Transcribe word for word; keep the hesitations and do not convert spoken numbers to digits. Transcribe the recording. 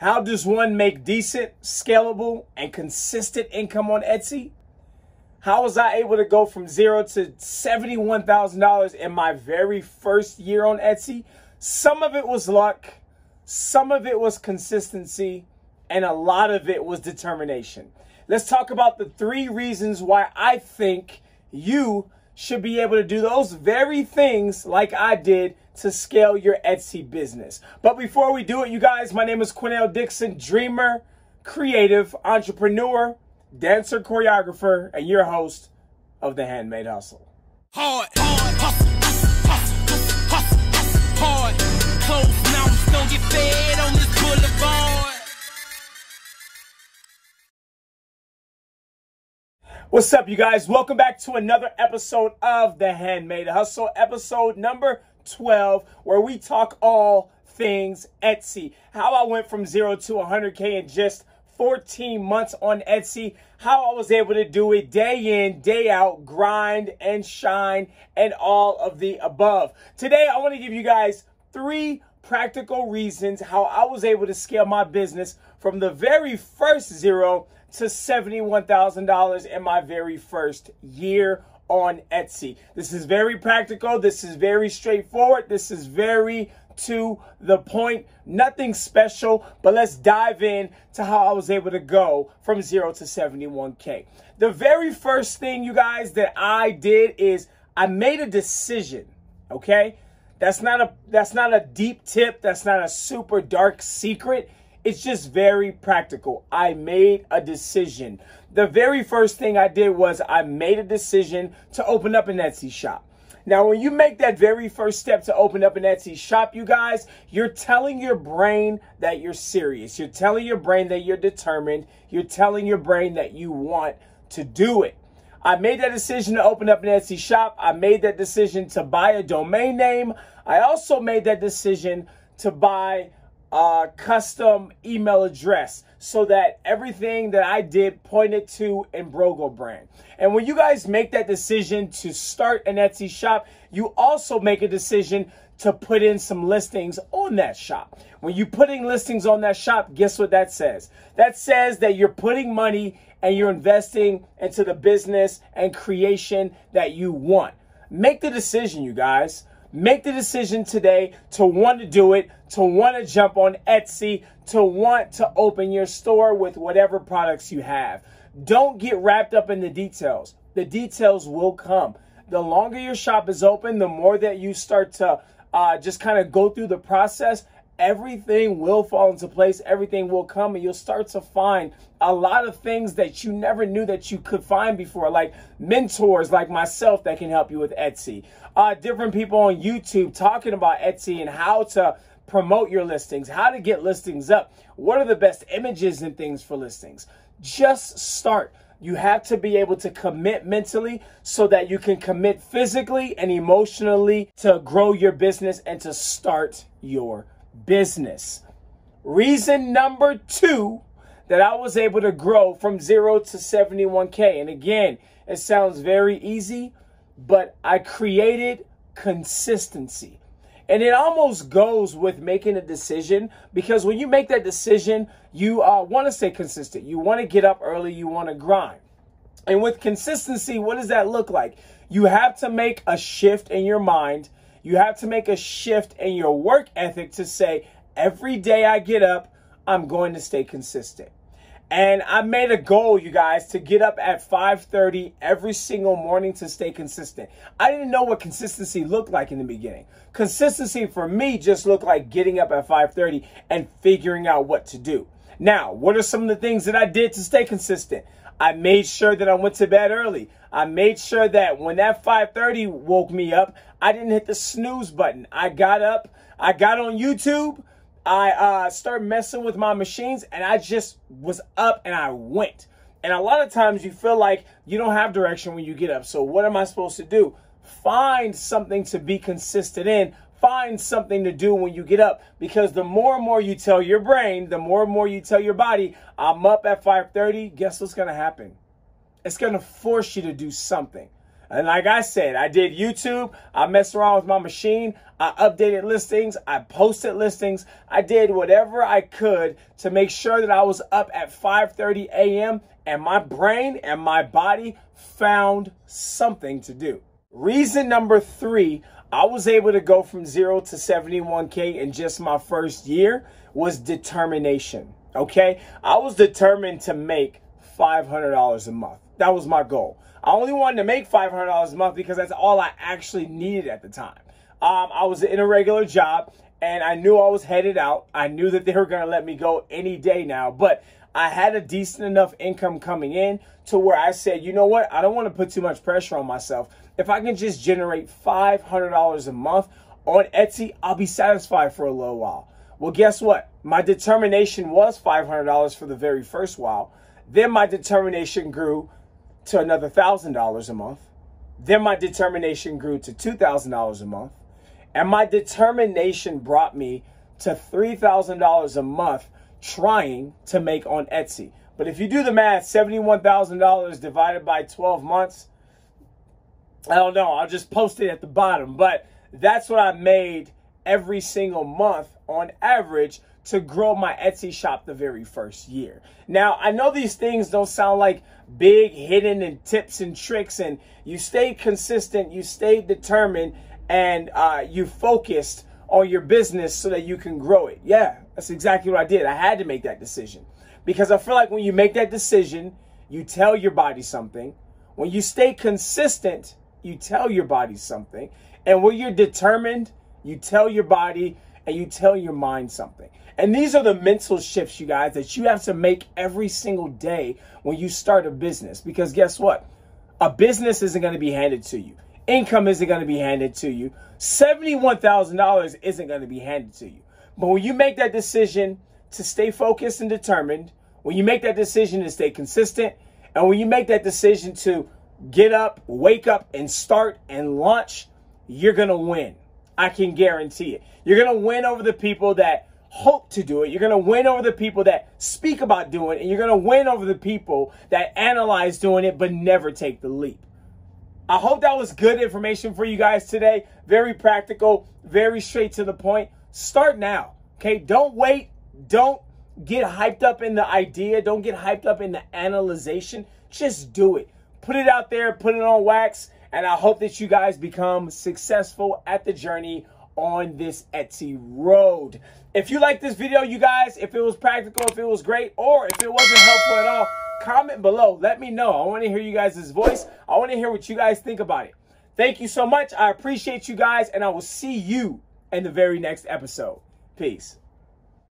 How does one make decent, scalable, and consistent income on Etsy? How was I able to go from zero to seventy-one thousand dollars in my very first year on Etsy? Some of it was luck, some of it was consistency, and a lot of it was determination. Let's talk about the three reasons why I think you should be able to do those very things like I did to scale your Etsy business. But before we do it, you guys, my name is Quinnell Dixon, dreamer, creative, entrepreneur, dancer, choreographer, and your host of The Handmade Hustle. Hard, hard, hustle, hustle, hustle, hustle, hard. Close mountains don't get fed on this boulevard. What's up, you guys? Welcome back to another episode of The Handmade Hustle, episode number twelve, where we talk all things Etsy. How I went from zero to one hundred K in just fourteen months on Etsy, how I was able to do it day in, day out, grind and shine, and all of the above. Today, I want to give you guys three practical reasons how I was able to scale my business from the very first zero to seventy-one thousand dollars in my very first year on Etsy. This is very practical. This is very straightforward. This is very to the point. Nothing special, but let's dive in to how I was able to go from zero to seventy-one K. The very first thing, you guys, that I did is I made a decision, okay? That's not a that's not a deep tip. That's not a super dark secret. It's just very practical. I made a decision. The very first thing I did was I made a decision to open up an Etsy shop. Now, when you make that very first step to open up an Etsy shop, you guys, you're telling your brain that you're serious. You're telling your brain that you're determined. You're telling your brain that you want to do it. I made that decision to open up an Etsy shop. I made that decision to buy a domain name. I also made that decision to buy a custom email address so that everything that I did pointed to Embrogo brand. And when you guys make that decision to start an Etsy shop, you also make a decision to put in some listings on that shop. When you're putting listings on that shop, guess what that says? That says that you're putting money and you're investing into the business and creation that you want. Make the decision, you guys. Make the decision today to want to do it, to want to jump on Etsy, to want to open your store with whatever products you have. Don't get wrapped up in the details. The details will come. The longer your shop is open, the more that you start to uh, just kind of go through the process, everything will fall into place. Everything will come, and you'll start to find a lot of things that you never knew that you could find before, like mentors like myself that can help you with Etsy. Uh, different people on YouTube talking about Etsy and how to promote your listings, how to get listings up, what are the best images and things for listings. Just start. You have to be able to commit mentally so that you can commit physically and emotionally to grow your business and to start your business. Reason number two that I was able to grow from zero to seventy-one K. And again, it sounds very easy, but I created consistency. And it almost goes with making a decision, because when you make that decision, you uh, want to stay consistent. You want to get up early. You want to grind. And with consistency, what does that look like? You have to make a shift in your mind. You have to make a shift in your work ethic to say, every day I get up, I'm going to stay consistent. And I made a goal, you guys, to get up at five thirty every single morning to stay consistent. I didn't know what consistency looked like in the beginning. Consistency for me just looked like getting up at five thirty and figuring out what to do. Now, what are some of the things that I did to stay consistent? I made sure that I went to bed early. I made sure that when that five thirty woke me up, I didn't hit the snooze button. I got up, I got on YouTube, I uh, started messing with my machines, and I just was up and I went. And a lot of times you feel like you don't have direction when you get up. So what am I supposed to do? Find something to be consistent in. Find something to do when you get up, because the more and more you tell your brain, the more and more you tell your body, I'm up at five thirty, guess what's going to happen? It's going to force you to do something. And like I said, I did YouTube. I messed around with my machine. I updated listings. I posted listings. I did whatever I could to make sure that I was up at five thirty a m and my brain and my body found something to do. Reason number three, I was able to go from zero to seventy-one K in just my first year was determination. Okay. I was determined to make five hundred dollars a month. That was my goal. I only wanted to make five hundred dollars a month because that's all I actually needed at the time. Um, I was in a regular job and I knew I was headed out. I knew that they were going to let me go any day now, but I had a decent enough income coming in to where I said, you know what? I don't want to put too much pressure on myself. If I can just generate five hundred dollars a month on Etsy, I'll be satisfied for a little while. Well, guess what? My determination was five hundred dollars for the very first while. Then my determination grew to another one thousand dollars a month. Then my determination grew to two thousand dollars a month. And my determination brought me to three thousand dollars a month trying to make on Etsy. But if you do the math, seventy-one thousand dollars divided by twelve months, I don't know, I'll just post it at the bottom. But that's what I made every single month on average to grow my Etsy shop the very first year. Now, I know these things don't sound like big hidden and tips and tricks, and you stayed consistent, you stayed determined, and uh, you focused on your business so that you can grow it. Yeah, that's exactly what I did. I had to make that decision because I feel like when you make that decision, you tell your body something. When you stay consistent, you tell your body something. And when you're determined, you tell your body and you tell your mind something. And these are the mental shifts, you guys, that you have to make every single day when you start a business. Because guess what? A business isn't going to be handed to you. Income isn't going to be handed to you. seventy-one thousand dollars isn't going to be handed to you. But when you make that decision to stay focused and determined, when you make that decision to stay consistent, and when you make that decision to get up, wake up, and start and launch, you're going to win. I can guarantee it. You're going to win over the people that hope to do it. You're going to win over the people that speak about doing it. And you're going to win over the people that analyze doing it but never take the leap. I hope that was good information for you guys today. Very practical, very straight to the point. Start now, okay? Don't wait. Don't get hyped up in the idea. Don't get hyped up in the analyzation. Just do it. Put it out there. Put it on wax. And I hope that you guys become successful at the journey on this Etsy road. If you like this video, you guys, if it was practical, if it was great, or if it wasn't helpful at all, comment below. Let me know. I want to hear you guys' voice. I want to hear what you guys think about it. Thank you so much. I appreciate you guys, and I will see you in the very next episode. Peace.